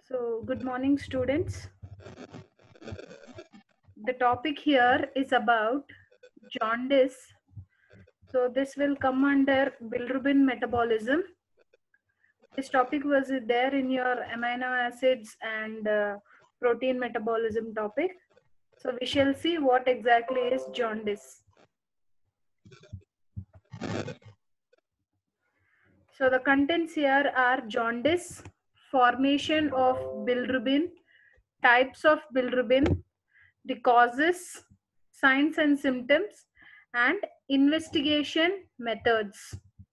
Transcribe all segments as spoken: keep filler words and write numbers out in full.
So, good morning, students. The topic here is about jaundice. So, this will come under bilirubin metabolism. This topic was there in your amino acids and uh, protein metabolism topic. So, we shall see what exactly is jaundice. So, the contents here are jaundice, formation of bilirubin, types of bilirubin, the causes, signs and symptoms, and investigation methods.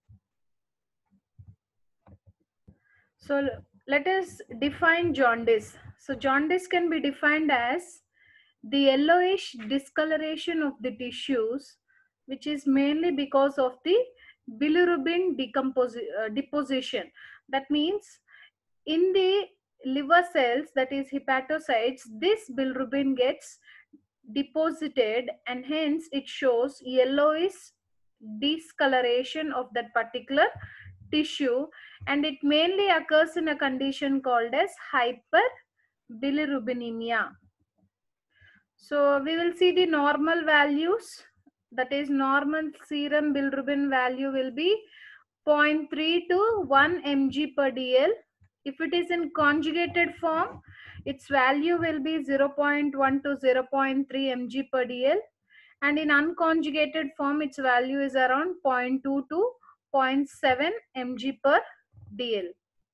So let us define jaundice. So jaundice can be defined as the yellowish discoloration of the tissues, which is mainly because of the bilirubin decomposi- uh, deposition. That means in the liver cells, that is hepatocytes, this bilirubin gets deposited and hence it shows yellowish discoloration of that particular tissue, and it mainly occurs in a condition called as hyperbilirubinemia. So we will see the normal values, that is normal serum bilirubin value will be zero point three to one milligrams per dl. If it is in conjugated form, its value will be zero point one to zero point three milligrams per dl, and in unconjugated form its value is around zero point two to zero point seven milligrams per dl.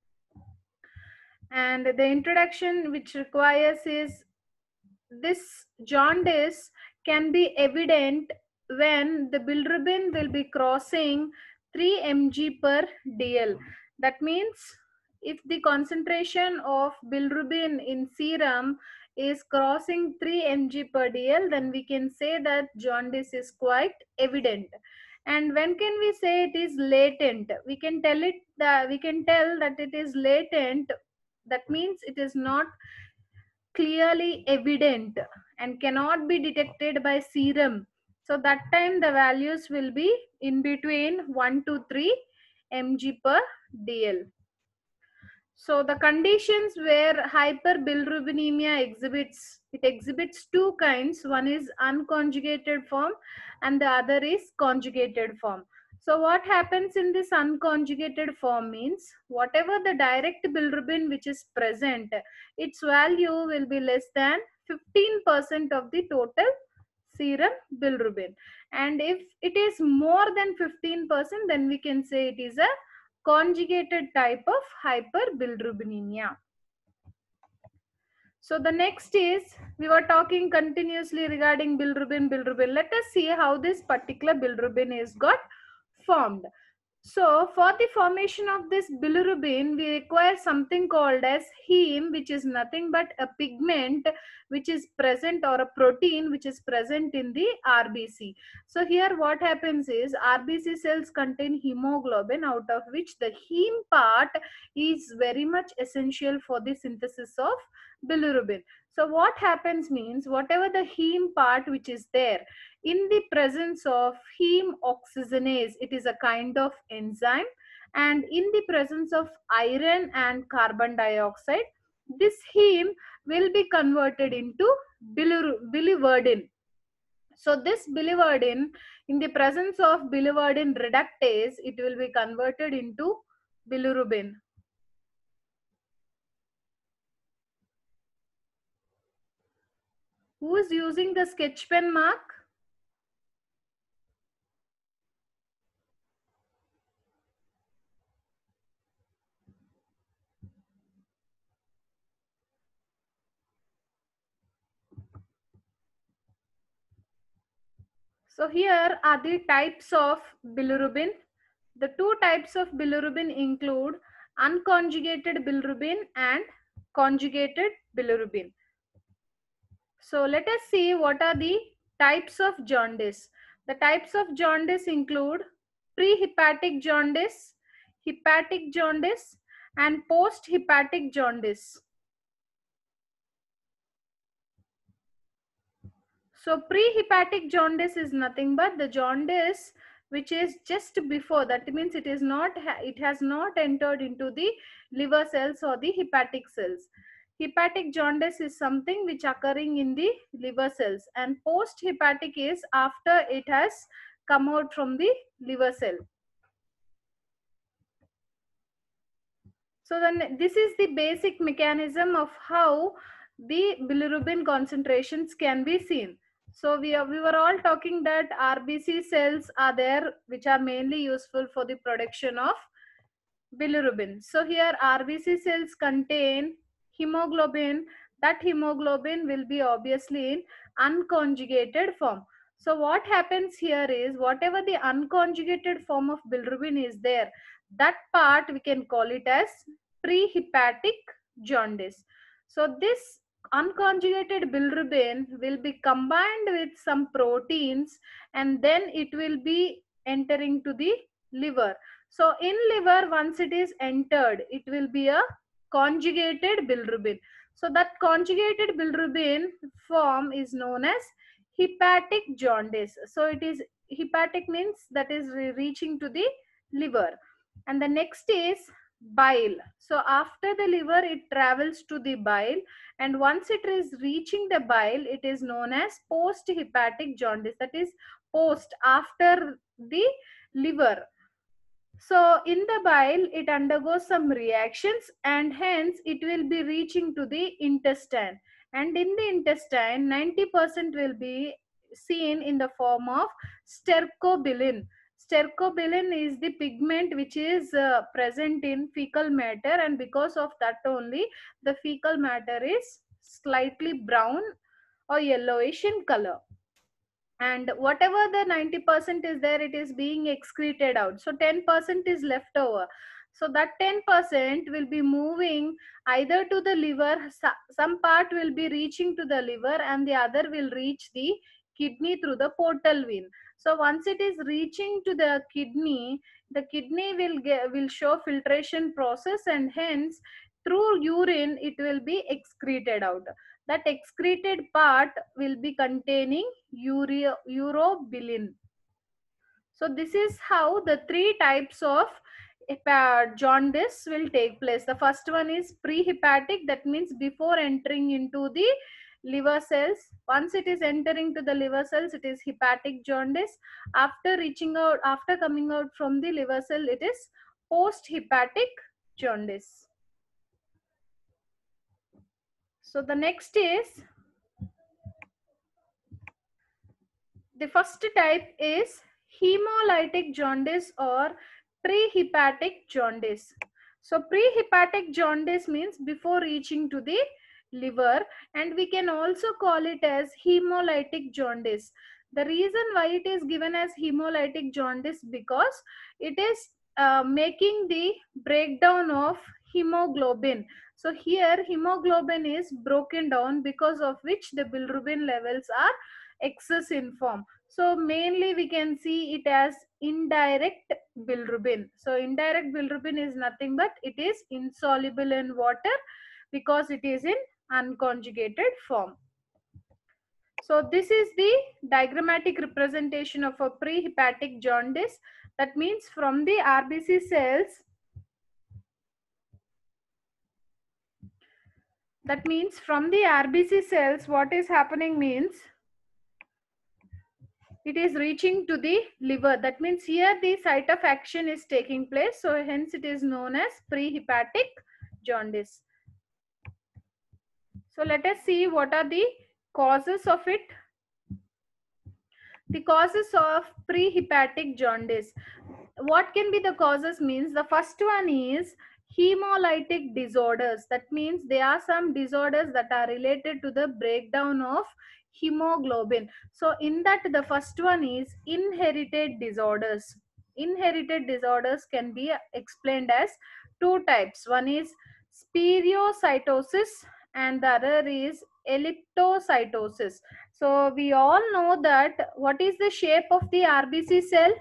And the introduction which requires is this jaundice can be evident when the bilirubin will be crossing three milligrams per dl. That means if the concentration of bilirubin in serum is crossing three milligrams per dl, then we can say that jaundice is quite evident. And when can we say it is latent? We can tell it that we can tell that it is latent. That means it is not clearly evident and cannot be detected by serum. So that time the values will be in between one to three milligrams per dl. So the conditions where hyperbilirubinemia exhibits, it exhibits two kinds. One is unconjugated form and the other is conjugated form. So what happens in this unconjugated form means whatever the direct bilirubin which is present, its value will be less than fifteen percent of the total serum bilirubin. And if it is more than fifteen percent, then we can say it is a conjugated type of hyperbilirubinemia. So the next is, we were talking continuously regarding bilirubin, bilirubin. Let us see how this particular bilirubin is got formed. So for the formation of this bilirubin, we require something called as heme, which is nothing but a pigment which is present, or a protein which is present in the R B C. So here what happens is R B C cells contain hemoglobin, out of which the heme part is very much essential for the synthesis of bilirubin. So what happens means whatever the heme part which is there, in the presence of heme oxygenase, it is a kind of enzyme, and in the presence of iron and carbon dioxide, this heme will be converted into biliverdin. So this biliverdin, in the presence of biliverdin reductase, it will be converted into bilirubin. Who is using the sketch pen, mark? So here are the types of bilirubin. The two types of bilirubin include unconjugated bilirubin and conjugated bilirubin. So let us see what are the types of jaundice. The types of jaundice include prehepatic jaundice, hepatic jaundice, and post-hepatic jaundice. So prehepatic jaundice is nothing but the jaundice which is just before, that means it is not, it has not entered into the liver cells or the hepatic cells. Hepatic jaundice is something which occurring in the liver cells, and post hepatic is after it has come out from the liver cell. So then this is the basic mechanism of how the bilirubin concentrations can be seen. So we, are, we were all talking that R B C cells are there which are mainly useful for the production of bilirubin. So here R B C cells contain hemoglobin. That hemoglobin will be obviously in unconjugated form. So what happens here is whatever the unconjugated form of bilirubin is there, that part we can call it as prehepatic jaundice. So this unconjugated bilirubin will be combined with some proteins, and then it will be entering to the liver. So in liver, once it is entered, it will be a conjugated bilirubin. So that conjugated bilirubin form is known as hepatic jaundice. So it is hepatic means that is re- reaching to the liver. And the next is bile. So after the liver, it travels to the bile, and once it is reaching the bile, it is known as post hepatic jaundice. That is post after the liver. So in the bile, it undergoes some reactions, and hence it will be reaching to the intestine. And in the intestine, ninety percent will be seen in the form of stercobilin. Stercobilin is the pigment which is uh, present in fecal matter, and because of that only the fecal matter is slightly brown or yellowish in color, and whatever the ninety percent is there, it is being excreted out. So ten percent is left over. So that ten percent will be moving either to the liver, some part will be reaching to the liver, and the other will reach the kidney through the portal vein. So once it is reaching to the kidney, the kidney will get, will show filtration process, and hence through urine it will be excreted out. That excreted part will be containing urea, urobilin. So this is how the three types of jaundice will take place. The first one is prehepatic, that means before entering into the liver cells. Once it is entering to the liver cells, it is hepatic jaundice. After reaching out, after coming out from the liver cell, it is post hepatic jaundice. So the next is, the first type is hemolytic jaundice or prehepatic jaundice. So prehepatic jaundice means before reaching to the liver, and we can also call it as hemolytic jaundice. The reason why it is given as hemolytic jaundice, because it is uh, making the breakdown of hemoglobin. So here hemoglobin is broken down, because of which the bilirubin levels are excess in form. So mainly we can see it as indirect bilirubin. So indirect bilirubin is nothing but it is insoluble in water, because it is in unconjugated form. So this is the diagrammatic representation of a prehepatic jaundice. That means from the R B C cells, that means from the R B C cells, what is happening means it is reaching to the liver. That means here the site of action is taking place. So hence it is known as prehepatic jaundice. So let us see what are the causes of it. The causes of prehepatic jaundice. What can be the causes means, the first one is hemolytic disorders. That means there are some disorders that are related to the breakdown of hemoglobin. So in that, the first one is inherited disorders. Inherited disorders can be explained as two types. One is spherocytosis and the other is elliptocytosis. So we all know that what is the shape of the R B C cell?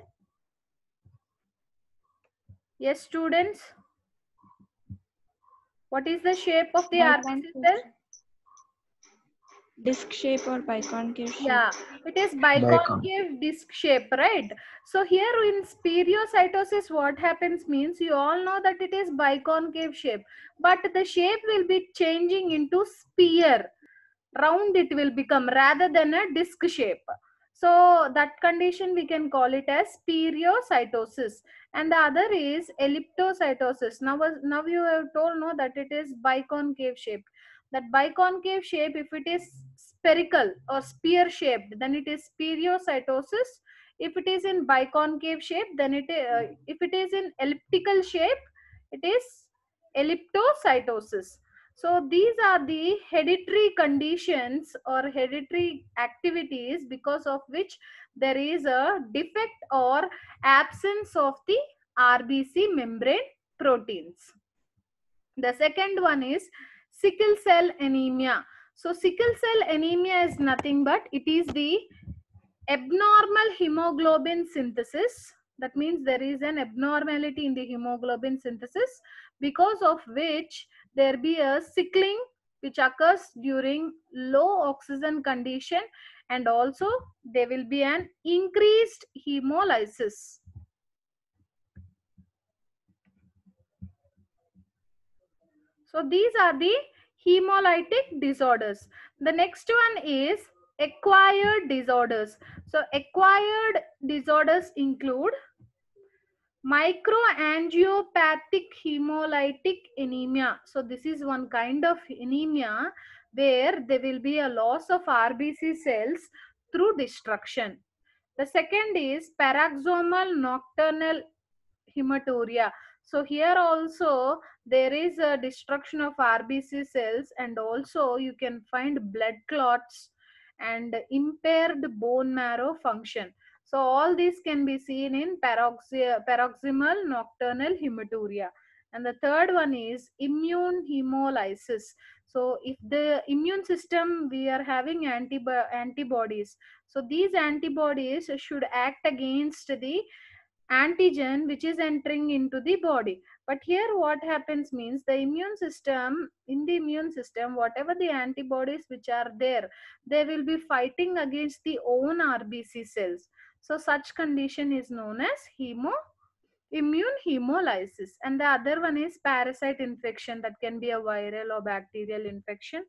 Yes, students. What is the shape of the Small round R B C cell? question. Disc shape or biconcave shape? Yeah, it is Bicon. biconcave disc shape, right? So here in spherocytosis, what happens means you all know that it is biconcave shape, but the shape will be changing into sphere. Round it will become rather than a disc shape. So that condition we can call it as spherocytosis. And the other is elliptocytosis. Now, now you have told no that it is biconcave shape. That biconcave shape, if it is spherical or spear shaped, then it is spherocytosis. If it is in biconcave shape, then it uh, if it is in elliptical shape, it is elliptocytosis. So these are the hereditary conditions or hereditary activities because of which there is a defect or absence of the R B C membrane proteins. The second one is sickle cell anemia. So sickle cell anemia is nothing but it is the abnormal hemoglobin synthesis. That means there is an abnormality in the hemoglobin synthesis because of which there be a sickling which occurs during low oxygen condition, and also there will be an increased hemolysis. So these are the hemolytic disorders. The next one is acquired disorders. So acquired disorders include microangiopathic hemolytic anemia. So this is one kind of anemia where there will be a loss of R B C cells through destruction. The second is paroxysmal nocturnal hematuria. So here also there is a destruction of R B C cells, and also you can find blood clots and impaired bone marrow function. So all these can be seen in paroxy- paroxysmal nocturnal hematuria. And the third one is immune hemolysis. So if the immune system, we are having antibo- antibodies, so these antibodies should act against the antigen which is entering into the body. But here what happens means the immune system, in the immune system, whatever the antibodies which are there, they will be fighting against the own R B C cells. So such condition is known as hemo immune hemolysis. And the other one is parasite infection, that can be a viral or bacterial infection.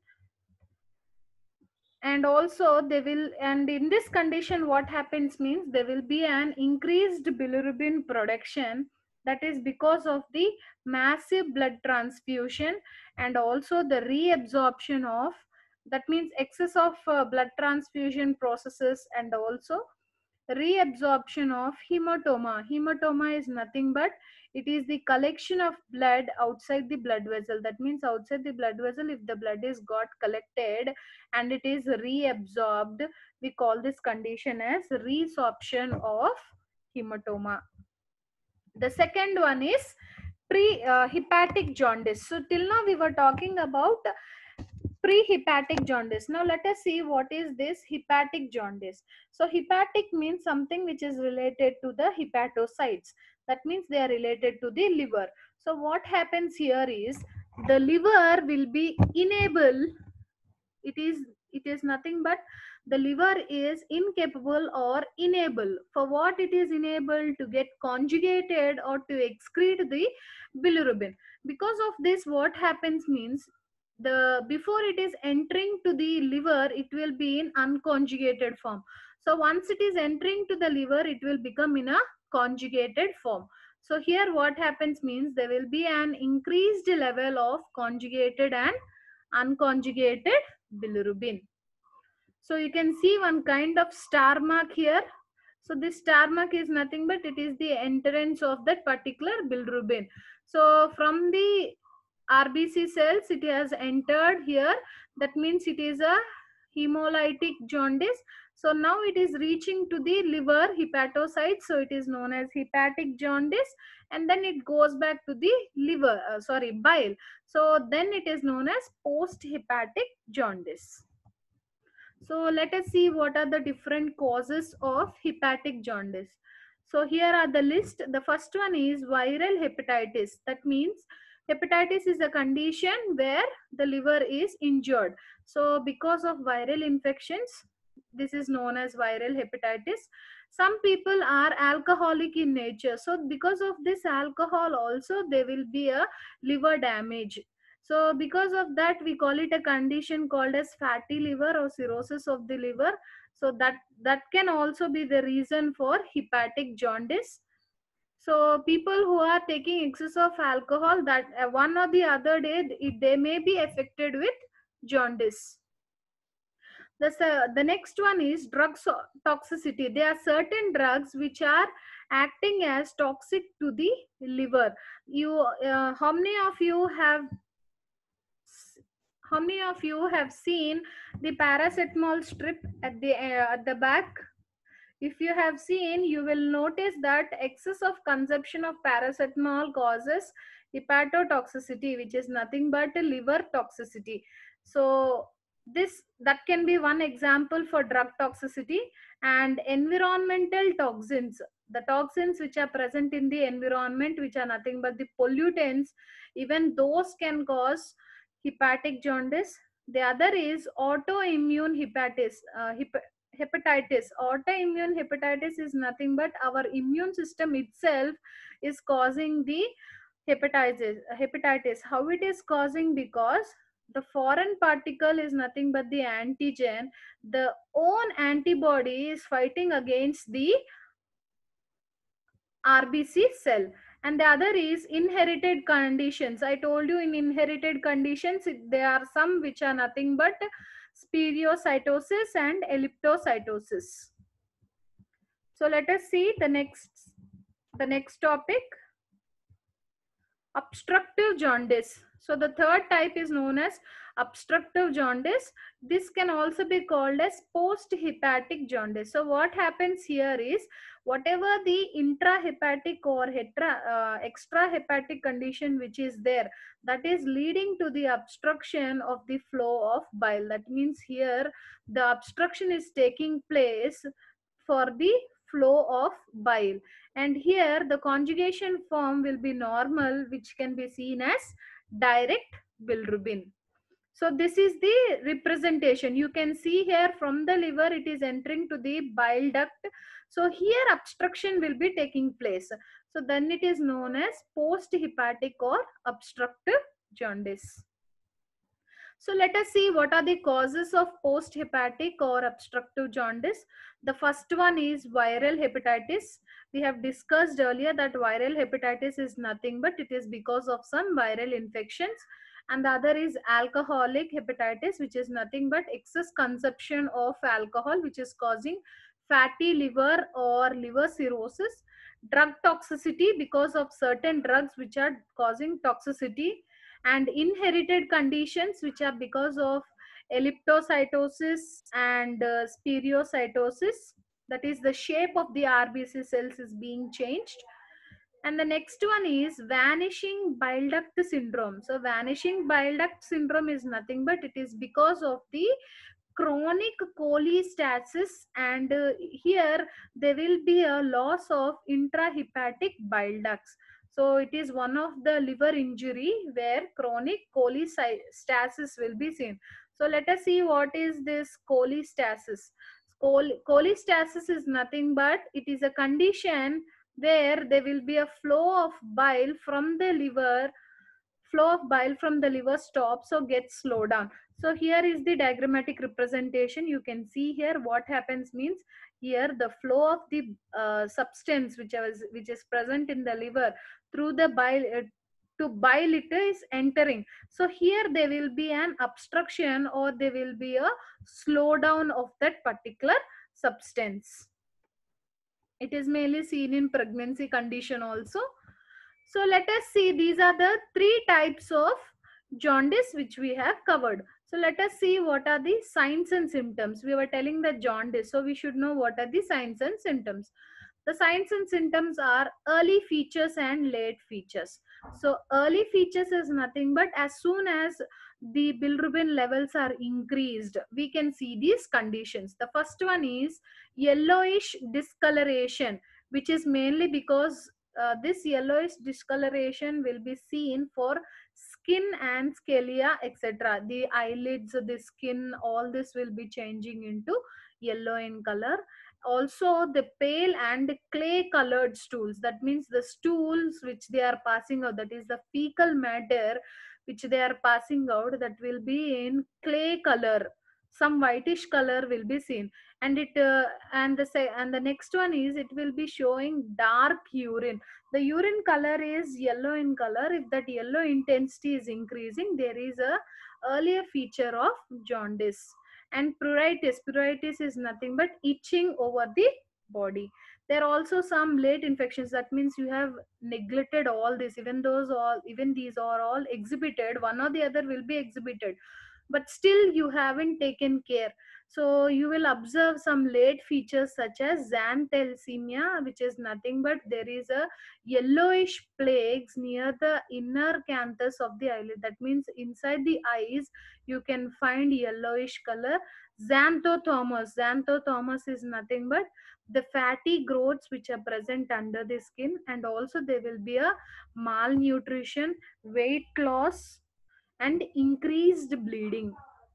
And also they will, and in this condition what happens means there will be an increased bilirubin production, that is because of the massive blood transfusion, and also the reabsorption of, that means excess of uh, blood transfusion processes, and also reabsorption of hematoma. Hematoma is nothing but it is the collection of blood outside the blood vessel. That means outside the blood vessel, if the blood is got collected and it is reabsorbed, we call this condition as resorption of hematoma. The second one is pre uh, hepatic jaundice. So till now we were talking about pre-hepatic jaundice. Now let us see what is this hepatic jaundice. So hepatic means something which is related to the hepatocytes. That means they are related to the liver. So what happens here is the liver will be enable, it is it is nothing but the liver is incapable or unable. For what it is enabled? To get conjugated or to excrete the bilirubin. Because of this what happens means the before it is entering to the liver, it will be in unconjugated form. So once it is entering to the liver, it will become in a conjugated form. So here what happens means there will be an increased level of conjugated and unconjugated bilirubin. So you can see one kind of star mark here. So this star mark is nothing but it is the entrance of that particular bilirubin. So from the R B C cells it has entered here. That means it is a hemolytic jaundice. So now it is reaching to the liver hepatocytes. So it is known as hepatic jaundice, and then it goes back to the liver, uh, sorry, bile. So then it is known as post hepatic jaundice. So let us see what are the different causes of hepatic jaundice. So here are the list. The first one is viral hepatitis. That means Hepatitis is a condition where the liver is injured. So because of viral infections, this is known as viral hepatitis. Some people are alcoholic in nature, so because of this alcohol also there will be a liver damage. So because of that we call it a condition called as fatty liver or cirrhosis of the liver. So that that can also be the reason for hepatic jaundice. So people who are taking excess of alcohol, that uh, one or the other day it, they may be affected with jaundice. The, uh, the next one is drug so- toxicity. There are certain drugs which are acting as toxic to the liver. You, uh, how many of you have how many of you have seen the paracetamol strip at the uh, at the back? If you have seen, you will notice that excess of consumption of paracetamol causes hepatotoxicity, which is nothing but a liver toxicity. So this that can be one example for drug toxicity. And environmental toxins, the toxins which are present in the environment, which are nothing but the pollutants, even those can cause hepatic jaundice. The other is autoimmune hepatitis. Uh, hep- hepatitis autoimmune hepatitis is nothing but our immune system itself is causing the hepatitis hepatitis How it is causing? Because the foreign particle is nothing but the antigen. The own antibody is fighting against the R B C cell. And the other is inherited conditions. I told you in inherited conditions there are some which are nothing but spherocytosis and elliptocytosis. So let us see the next the next topic, obstructive jaundice. So the third type is known as obstructive jaundice. This can also be called as post-hepatic jaundice. So what happens here is, whatever the intrahepatic or hetra, uh, extrahepatic condition which is there, that is leading to the obstruction of the flow of bile. That means here the obstruction is taking place for the flow of bile. And here the conjugation form will be normal, which can be seen as direct bilirubin. So this is the representation. You can see here from the liver it is entering to the bile duct. So here obstruction will be taking place. So then it is known as post hepatic or obstructive jaundice. So let us see what are the causes of post-hepatic or obstructive jaundice. The first one is viral hepatitis. We have discussed earlier that viral hepatitis is nothing but it is because of some viral infections. And the other is alcoholic hepatitis, which is nothing but excess consumption of alcohol, which is causing fatty liver or liver cirrhosis. Drug toxicity, because of certain drugs which are causing toxicity. And inherited conditions, which are because of elliptocytosis and uh, spherocytosis, that is the shape of the R B C cells is being changed. And the next one is vanishing bile duct syndrome. So vanishing bile duct syndrome is nothing but it is because of the chronic cholestasis, and uh, here there will be a loss of intrahepatic bile ducts. So it is one of the liver injury where chronic cholestasis will be seen. So let us see what is this cholestasis. Chol- cholestasis is nothing but it is a condition where there will be a flow of bile from the liver flow of bile from the liver stops or gets slowed down. So here is the diagrammatic representation. You can see here what happens means, here the flow of the uh, substance which was which is present in the liver through the bile uh, to bile it is entering. So here there will be an obstruction or there will be a slowdown of that particular substance. It is mainly seen in pregnancy condition also. So let us see, these are the three types of jaundice which we have covered. So let us see what are the signs and symptoms. We were telling the jaundice, so we should know what are the signs and symptoms. The signs and symptoms are early features and late features. So early features is nothing but as soon as the bilirubin levels are increased, we can see these conditions. The first one is yellowish discoloration, which is mainly because uh, this yellowish discoloration will be seen for skin and scalia, etc. The eyelids, the skin, all this will be changing into yellow in color. Also the pale and clay colored stools, that means the stools which they are passing out, that is the fecal matter which they are passing out, that will be in clay color, some whitish color will be seen. And it uh, and the say and the next one is, it will be showing dark urine. The urine color is yellow in color. If that yellow intensity is increasing, there is a earlier feature of jaundice. And pruritus, pruritus is nothing but itching over the body. There are also some late infections, that means you have neglected all this, even those all even these are all exhibited, one or the other will be exhibited, but still you haven't taken care. So you will observe some late features such as xanthalasemia, which is nothing but there is a yellowish plaques near the inner canthus of the eyelid, that means inside the eyes you can find yellowish color. Xanthothomas, xanthothomas is nothing but the fatty growths which are present under the skin, and also there will be a malnutrition, weight loss, and increased bleeding.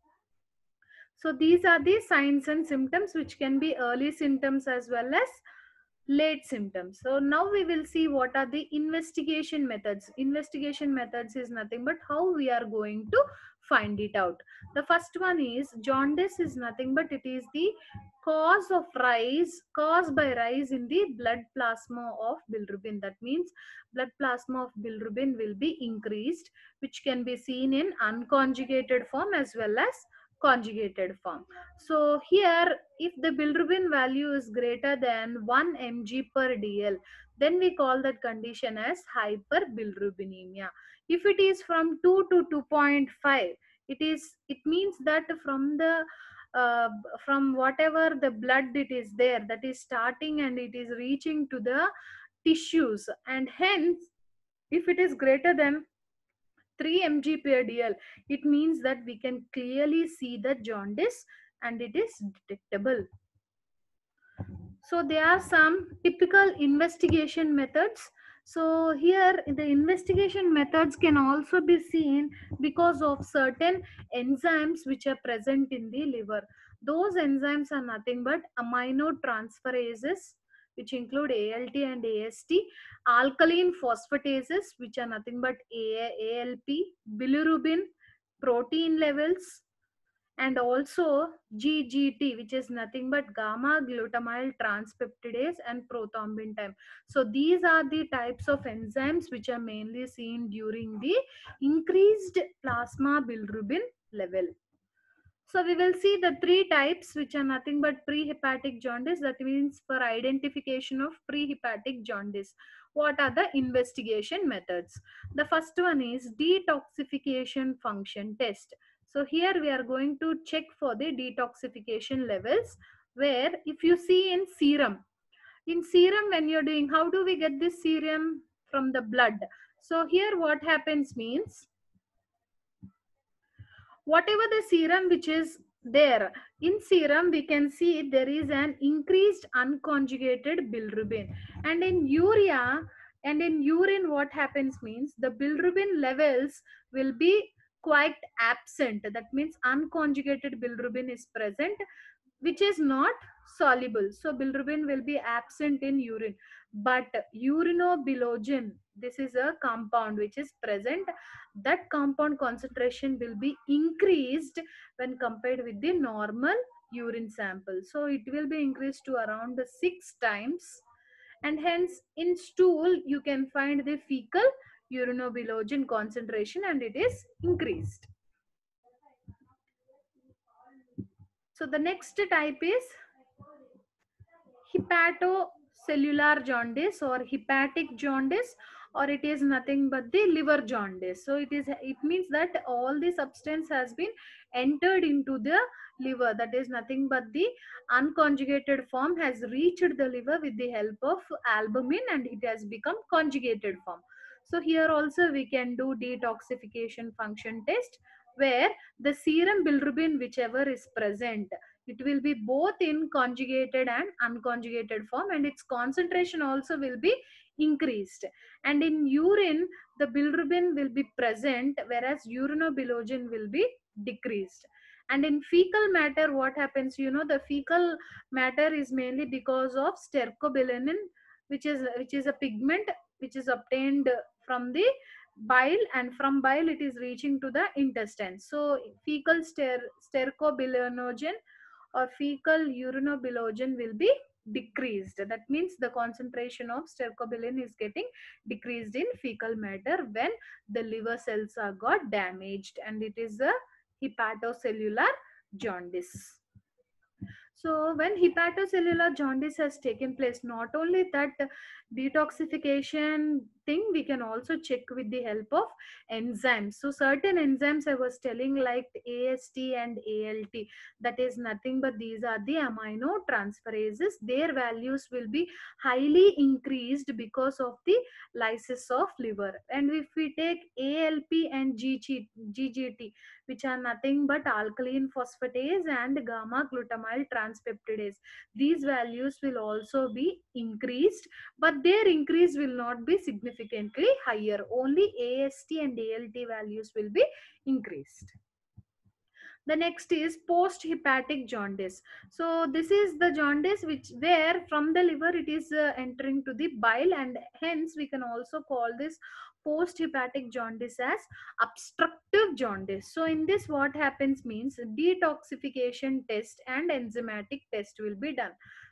So these are the signs and symptoms which can be early symptoms as well as late symptoms. So now we will see what are the investigation methods. Investigation methods is nothing but how we are going to find it out. The first one is, jaundice is nothing but it is the cause of rise caused by rise in the blood plasma of bilirubin. That means blood plasma of bilirubin will be increased, which can be seen in unconjugated form as well as conjugated form. So here, if the bilirubin value is greater than one milligram per dl, then we call that condition as hyperbilirubinemia. If it is from two to two point five, it is it means that from the uh, from whatever the blood it is there, that is starting and it is reaching to the tissues, and hence if it is greater than three milligram per dl, it means that we can clearly see the jaundice and it is detectable. So there are some typical investigation methods. So here the investigation methods can also be seen because of certain enzymes which are present in the liver. Those enzymes are nothing but aminotransferases, which include A L T and A S T, alkaline phosphatases, which are nothing but A L P, bilirubin, protein levels, and also G G T, which is nothing but gamma glutamyl transpeptidase and prothrombin time. So these are the types of enzymes which are mainly seen during the increased plasma bilirubin level. So we will see the three types which are nothing but prehepatic jaundice, that means for identification of prehepatic jaundice. What are the investigation methods? The first one is detoxification function test. So here we are going to check for the detoxification levels, where if you see in serum, in serum when you're doing, how do we get this serum? From the blood. So here what happens means, whatever the serum which is there, in serum we can see there is an increased unconjugated bilirubin, and in urea and in urine what happens means, the bilirubin levels will be quite absent, that means unconjugated bilirubin is present, which is not soluble. So bilirubin will be absent in urine, but urinobilogen, this is a compound which is present. That compound concentration will be increased when compared with the normal urine sample. So it will be increased to around six times, and hence in stool you can find the fecal urinobilogen concentration and it is increased. So the next type is hepatocellular jaundice or hepatic jaundice, or it is nothing but the liver jaundice. So it is it means that all the substance has been entered into the liver, that is nothing but the unconjugated form has reached the liver with the help of albumin and it has become conjugated form. So here also we can do detoxification function test, where the serum bilirubin whichever is present, it will be both in conjugated and unconjugated form, and its concentration also will be increased, and in urine the bilirubin will be present, whereas urinobilogen will be decreased. And in fecal matter, what happens, you know, the fecal matter is mainly because of stercobilin, which is which is a pigment which is obtained from the bile, and from bile it is reaching to the intestine. So fecal ster stercobilinogen or fecal urinobilogen will be decreased. That means the concentration of stercobilin is getting decreased in fecal matter when the liver cells are got damaged, and it is a hepatocellular jaundice. So when hepatocellular jaundice has taken place, not only that detoxification thing, we can also check with the help of enzymes. So certain enzymes I was telling, like A S T and A L T, that is nothing but these are the amino transferases. Their values will be highly increased because of the lysis of liver. And if we take A L P and G G T, which are nothing but alkaline phosphatase and gamma glutamyl transpeptidase, these values will also be increased, but their increase will not be significantly higher. Only A S T and A L T values will be increased. The next is post hepatic jaundice. So this is the jaundice which where from the liver it is uh, entering to the bile, and hence we can also call this post hepatic jaundice as obstructive jaundice. So in this, what happens means detoxification test and enzymatic test will be done.